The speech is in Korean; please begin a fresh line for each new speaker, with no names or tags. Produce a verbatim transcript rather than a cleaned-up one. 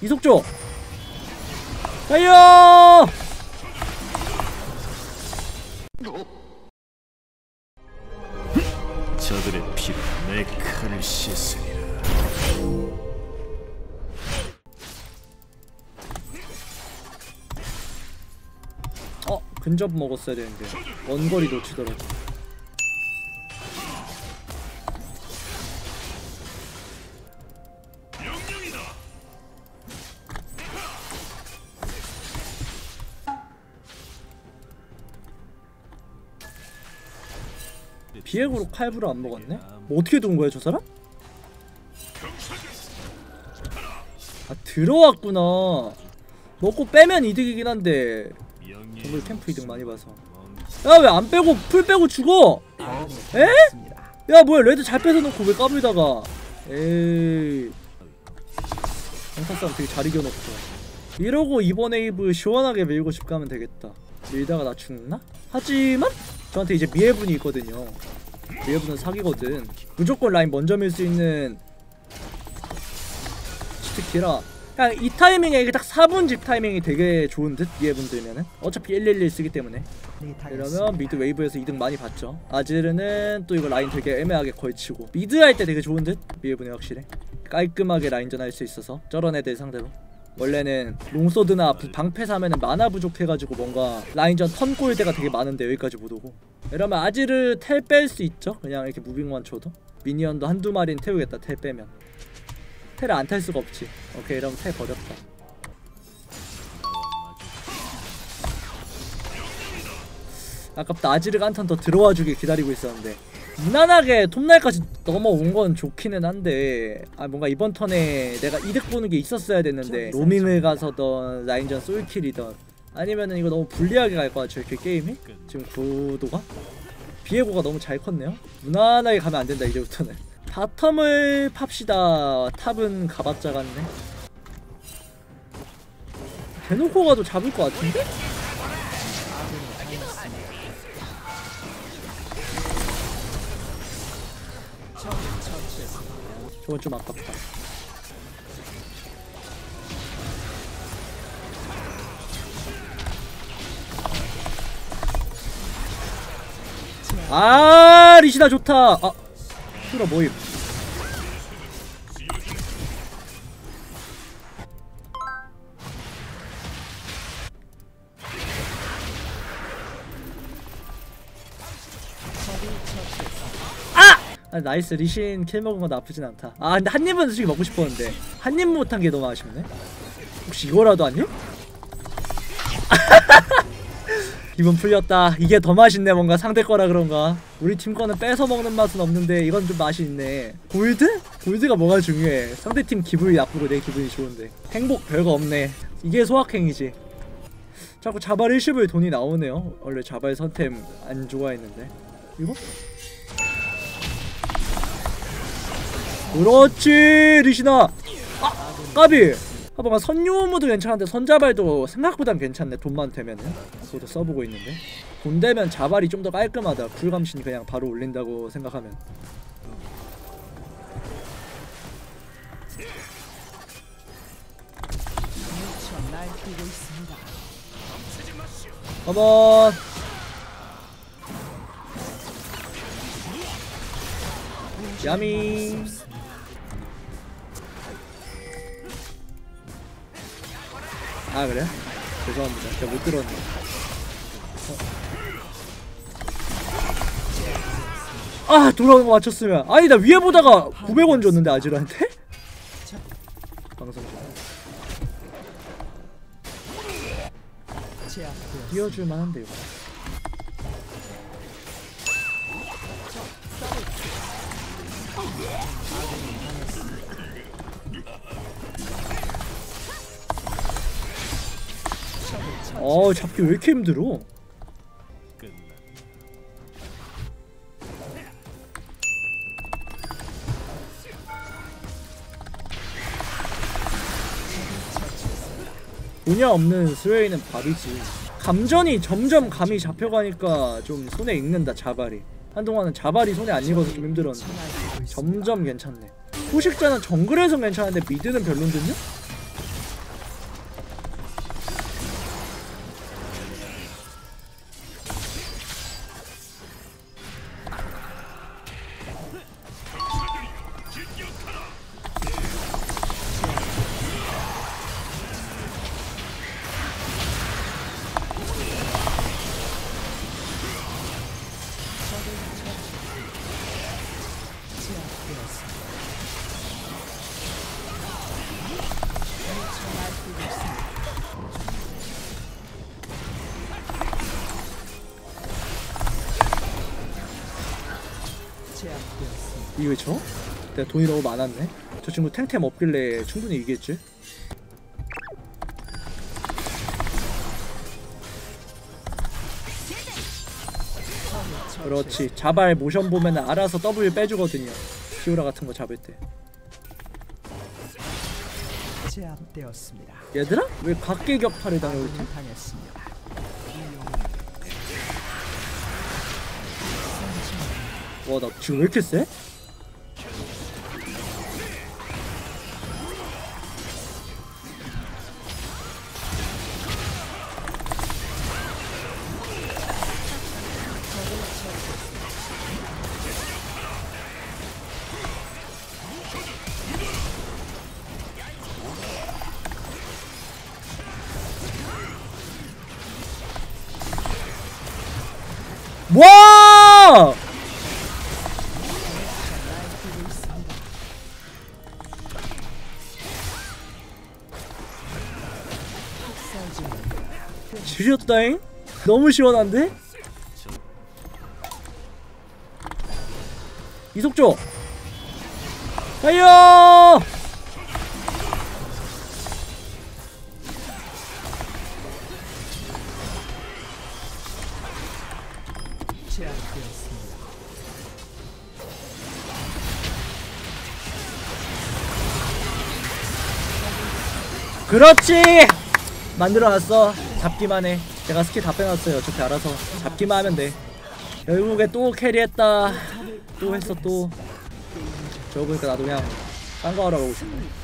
이속 줘. 달려.
저들의 피로 내 칼을 씻으리라.
어, 근접 먹었어야 되는데 원거리 놓치더라고. 비핵으로 칼부를 안 먹었네? 뭐 어떻게 둔 거야 저 사람? 아 들어왔구나. 먹고 빼면 이득이긴 한데 정글 캠프 이득 많이 봐서. 야 왜 안 빼고 풀 빼고 죽어? 에? 야 뭐야 레드 잘 뺏어놓고 왜 까불다가. 에이 강타 싸움 되게 잘 이겨놓고. 이러고 이번 웨이브 시원하게 밀고 집 가면 되겠다. 밀다가 나 죽나? 하지만 저한테 이제 미해분이 있거든요. 미해분은 사기거든. 무조건 라인 먼저 밀 수 있는 치트키라 그냥 이 타이밍에 이게 딱 사 분 집 타이밍이 되게 좋은 듯. 미해분 들면은 어차피 일일일 쓰기 때문에. 이러면 미드 웨이브에서 이득 많이 봤죠. 아지르는 또 이거 라인 되게 애매하게 걸치고 미드 할 때 되게 좋은 듯. 미해분이 확실히 깔끔하게 라인전 할 수 있어서 저런 애들 상대로. 원래는 롱소드나 방패사 하면은 마나 부족해가지고 뭔가 라인전 턴골 때가 되게 많은데 여기까지 못오고. 이러면 아지르 텔 뺄 수 있죠. 그냥 이렇게 무빙만 쳐도. 미니언도 한두 마리는 태우겠다 텔 빼면. 텔을 안 탈 수가 없지. 오케이 이러면 텔 버렸다. 아깝다. 아지르가 한 턴 더 들어와주길 기다리고 있었는데 무난하게 톱날까지 넘어온 건 좋기는 한데 아 뭔가 이번 턴에 내가 이득 보는 게 있었어야 됐는데 로밍을 가서던 라인전 솔킬이던 아니면은 이거 너무 불리하게 갈 것 같죠 이렇게 게임이? 지금 구도가? 비에고가 너무 잘 컸네요? 무난하게 가면 안 된다 이제부터는. 바텀을 팝시다. 탑은 가봤자 같네. 대놓고 가도 잡을 것 같은데? 저건 좀 아깝다. 아 리시나 좋다. 아 슈라 모임. 아 나이스. 리신 킬 먹은 건 나쁘진 않다. 아 근데 한 입은 솔직히 먹고 싶었는데 한 입 못한 게 너무 아쉽네. 혹시 이거라도 한 입? 기분 풀렸다. 이게 더 맛있네. 뭔가 상대 거라 그런가. 우리 팀 거는 뺏어 먹는 맛은 없는데 이건 좀 맛이 있네. 골드? 골드가 뭐가 중요해. 상대 팀 기분이 나쁘고 내 기분이 좋은데 행복 별거 없네. 이게 소확행이지. 자꾸 자발 일십을 돈이 나오네요. 원래 자발 선템 안 좋아했는데 이거? 그렇지 리시나. 아 까비. 아 뭔가 선유무도 괜찮은데 선자발도 생각보단 괜찮네. 돈만 되면은. 그것도 써보고 있는데 돈 되면 자발이 좀 더 깔끔하다. 쿨감신 그냥 바로 올린다고 생각하면. 컴온. 야미. 아 그래? 죄송합니다. 제가 못 들었네. 어. 아 돌아오는 거 맞췄으면. 아니 나 위에 보다가 구백 원 줬는데 아지르한테? 방송 중. 뛰어줄 만한데 이거. 어 잡기 왜 이렇게 힘들어? 분야 없는 스웨이는 밥이지. 감전이 점점 감이 잡혀가니까 좀 손에 익는다 자발이. 한동안은 자발이 손에 안 익어서 좀 힘들었는데 점점 괜찮네. 포식자는 정글에서 괜찮은데 미드는 별론데요? 이거 왜 쳐? 내가 돈이 너무 많았네. 저 친구 탱템 없길래 충분히 이기겠지? 그렇지. 자발 모션 보면 알아서 W 빼주거든요. 피오라 같은 거 잡을 때.
제압되었습니다.
얘들아? 왜 각계 격파를 당해올지?
당했습니다.
와, 나 지금 왜 이렇게 세? 와! 지렸다잉? 너무 시원한데? 이속조! 파이어!
제압되었습니다.
그렇지! 만들어놨어. 잡기만 해. 제가 스킬 다 빼놨어요. 어차피 알아서 잡기만 하면 돼. 결국에 또 캐리했다. 또 했어 또. 저거 보니까 나도 그냥 딴 거 하러 가고 싶네.